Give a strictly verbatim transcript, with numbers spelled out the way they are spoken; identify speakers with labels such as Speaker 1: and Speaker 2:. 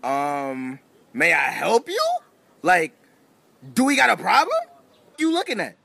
Speaker 1: Um, may I help you? Like, do we got a problem? You looking at?